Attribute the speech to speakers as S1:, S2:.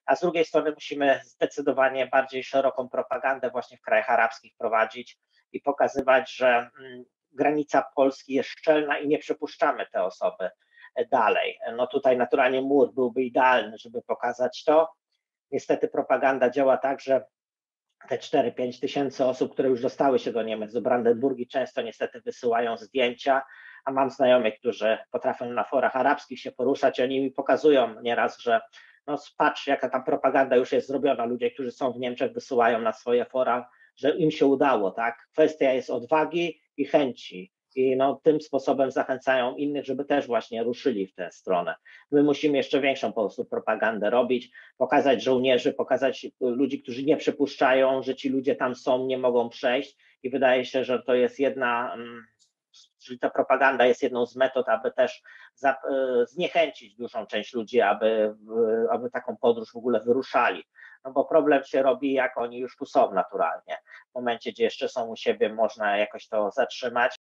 S1: a z drugiej strony musimy zdecydowanie bardziej szeroką propagandę właśnie w krajach arabskich prowadzić i pokazywać, że granica Polski jest szczelna i nie przepuszczamy te osoby dalej. No tutaj naturalnie mur byłby idealny, żeby pokazać to. Niestety propaganda działa tak, że te 4-5 tysięcy osób, które już dostały się do Niemiec, do Brandenburgii, często niestety wysyłają zdjęcia, a mam znajomych, którzy potrafią na forach arabskich się poruszać i oni mi pokazują nieraz, że no patrz, jaka tam propaganda już jest zrobiona. Ludzie, którzy są w Niemczech, wysyłają na swoje fora, że im się udało, tak? Kwestia jest odwagi i chęci. I no, tym sposobem zachęcają innych, żeby też właśnie ruszyli w tę stronę. My musimy jeszcze większą po prostu propagandę robić, pokazać żołnierzy, pokazać ludzi, którzy nie przypuszczają, że ci ludzie tam są, nie mogą przejść i wydaje się, że to jest czyli ta propaganda jest jedną z metod, aby też zniechęcić dużą część ludzi, aby taką podróż w ogóle wyruszali. No bo problem się robi, jak oni już tu są naturalnie. W momencie, gdzie jeszcze są u siebie, można jakoś to zatrzymać.